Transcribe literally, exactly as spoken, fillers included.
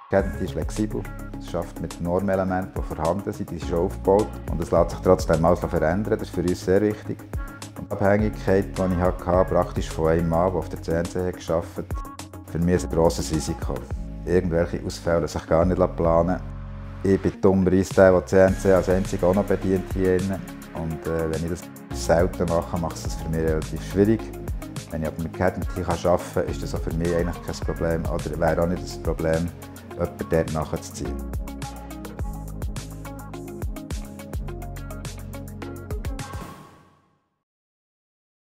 C A D plus T ist flexibel, es arbeitet mit Normelementen, die vorhanden sind, die sind schon aufgebaut und es lässt sich trotzdem alles verändern, das ist für uns sehr wichtig. Und die Abhängigkeit, die ich hatte, praktisch von einem Mann, der auf der C N C gearbeitet hat, für mich ein grosses Risiko. Irgendwelche Ausfälle lassen sich gar nicht planen. Ich bin dummerweise der, der C N C als einziger auch noch bedient hier drin. Und äh, wenn ich das selten mache, macht es das für mich relativ schwierig. Wenn ich aber mit C A D plus T arbeiten kann, ist das auch für mich eigentlich kein Problem. Oder wäre auch nicht das Problem, jemanden dort nachzuziehen.